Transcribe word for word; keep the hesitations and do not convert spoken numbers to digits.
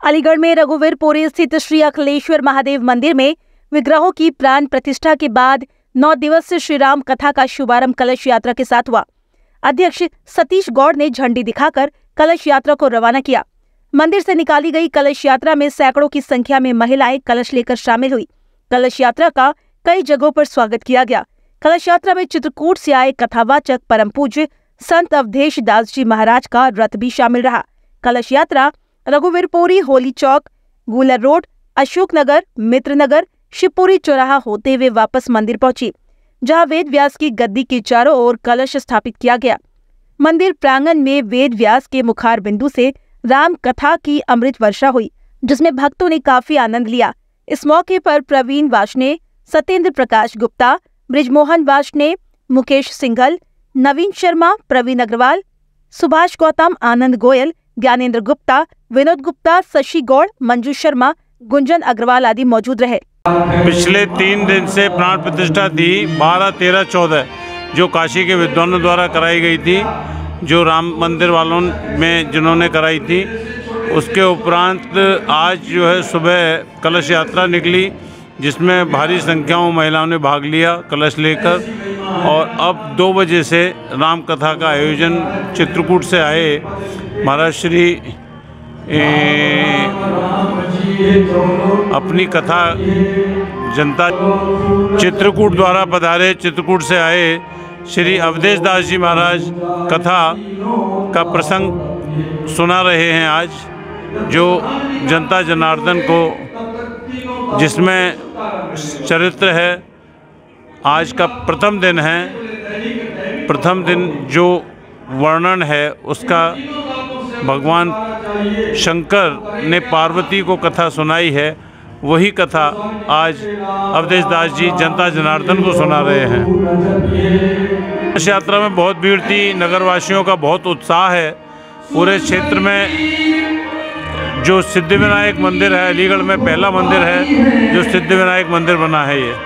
अलीगढ़ में रघुवीरपुरी स्थित श्री अखिलेश्वर महादेव मंदिर में विग्रहों की प्राण प्रतिष्ठा के बाद नौ दिवसीय श्री राम कथा का शुभारंभ कलश यात्रा के साथ हुआ। अध्यक्ष सतीश गौड़ ने झंडी दिखाकर कलश यात्रा को रवाना किया। मंदिर से निकाली गई कलश यात्रा में सैकड़ों की संख्या में महिलाएं कलश लेकर शामिल हुई। कलश यात्रा का कई जगहों पर स्वागत किया गया। कलश यात्रा में चित्रकूट से आए कथावाचक परम पूज्य संत अवधेश दास जी महाराज का रथ भी शामिल रहा। कलश यात्रा रघुवीरपुरी, होली चौक, गूलर रोड, अशोक नगर, मित्र नगर, शिवपुरी चौराहा होते हुए वापस मंदिर पहुंची, जहां वेद व्यास की गद्दी के चारों ओर कलश स्थापित किया गया। मंदिर प्रांगण में वेद व्यास के मुखार बिंदु से राम कथा की अमृत वर्षा हुई, जिसमें भक्तों ने काफी आनंद लिया। इस मौके पर प्रवीण वार्ष्णेय, सत्येंद्र प्रकाश गुप्ता, ब्रिजमोहन वार्ष्णेय, मुकेश सिंघल, नवीन शर्मा, प्रवीण अग्रवाल, सुभाष गौतम, आनंद गोयल, ज्ञानेंद्र गुप्ता, विनोद गुप्ता, शशि गौड़, मंजू शर्मा, गुंजन अग्रवाल आदि मौजूद रहे। पिछले तीन दिन से प्राण प्रतिष्ठा थी बारह, तेरह, चौदह जो काशी के विद्वानों द्वारा कराई गई थी, जो राम मंदिर वालों में जिन्होंने कराई थी। उसके उपरांत आज जो है सुबह कलश यात्रा निकली, जिसमें भारी संख्याओं महिलाओं ने भाग लिया कलश लेकर। और अब दो बजे से राम कथा का आयोजन चित्रकूट से आए महाराज श्री ए, अपनी कथा जनता चित्रकूट द्वारा पधारे चित्रकूट से आए श्री अवधेश दास जी महाराज कथा का प्रसंग सुना रहे हैं आज, जो जनता जनार्दन को जिसमें चरित्र है। आज का प्रथम दिन है। प्रथम दिन जो वर्णन है उसका भगवान शंकर ने पार्वती को कथा सुनाई है, वही कथा आज अवधेश दास जी जनता जनार्दन को सुना रहे हैं। इस यात्रा में बहुत भीड़ थी, नगरवासियों का बहुत उत्साह है। पूरे क्षेत्र में जो सिद्धिविनायक मंदिर है, अलीगढ़ में पहला मंदिर है जो सिद्धिविनायक मंदिर बना है ये।